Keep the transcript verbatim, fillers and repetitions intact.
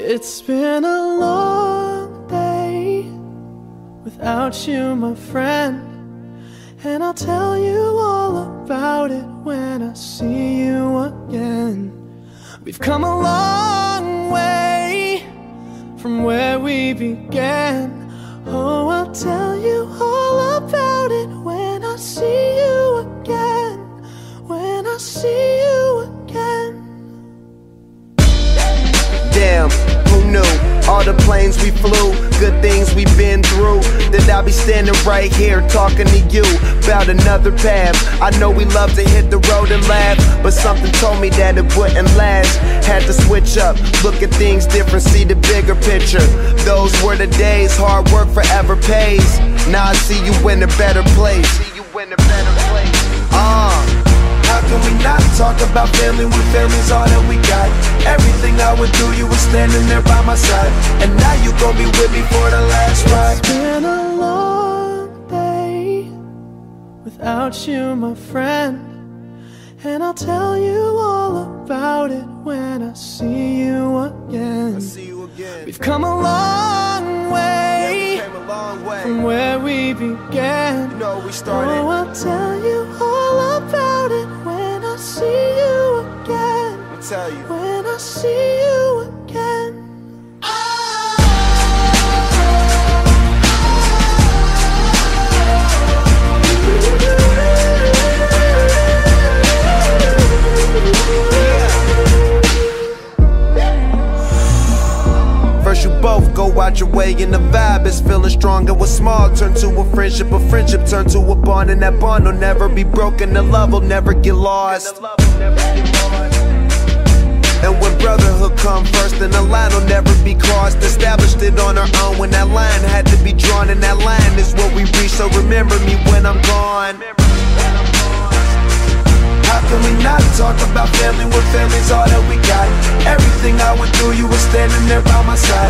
It's been a long day without you, my friend, and I'll tell you all about it when I see you again. We've come a long way from where we began. Oh, I'll tell you all about it when I see you again. When I see you again. Damn, who knew? All the planes we flew, good things we've been through, that I'll be standing right here talking to you about another path. I know we love to hit the road and laugh, but something told me that it wouldn't last. Had to switch up, look at things different, see the bigger picture. Those were the days, hard work forever pays. Now I see you in a better place. See you in a better place. Uh How can we not talk about family when family's all that we got? Everything I would do, you were standing there by my side, and now you gon' be with me for the last ride. It's been a long day without you, my friend, and I'll tell you all about it when I see you again. I see you again. We've come a long way, yeah, we came a long way from where we began. You know we started. Oh, I'll tell you all about it when I see you again. Let me tell you. When I see you again. First you both go out your way and the vibe is feeling stronger. What's small turn to a friendship, a friendship turn to a bond, and that bond will never be broken, the love will never get lost. And when brotherhood come first, then the line will never be crossed. Established it on our own when that line had to be drawn, and that line is what we reach, so remember me when I'm gone. How can we not talk about family when family's all that we got? Everything I went through, you were standing there by my side.